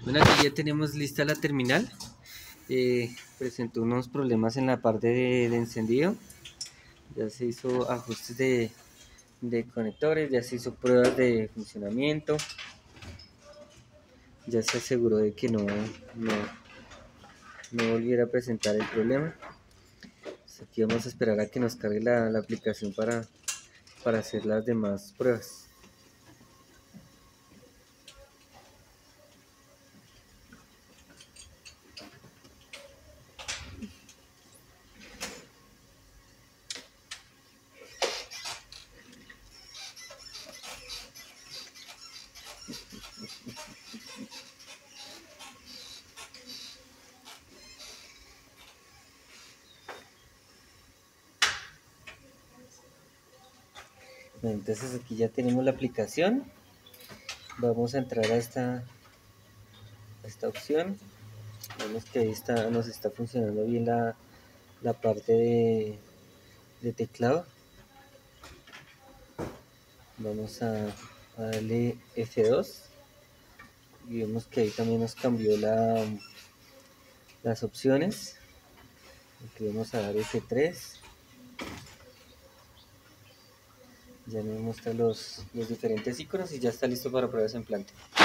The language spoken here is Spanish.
Bueno, aquí ya tenemos lista la terminal. Presentó unos problemas en la parte de encendido. Ya se hizo ajustes de conectores, ya se hizo pruebas de funcionamiento. Ya se aseguró de que no volviera a presentar el problema. Pues aquí vamos a esperar a que nos cargue la aplicación para hacer las demás pruebas. Bueno, entonces aquí ya tenemos la aplicación. Vamos a entrar a esta opción. Vemos que ahí nos está funcionando bien la parte de teclado. Vamos a darle F2 y vemos que ahí también nos cambió las opciones. Aquí vamos a dar F3. Ya nos muestra los diferentes iconos y ya está listo para pruebas en planta.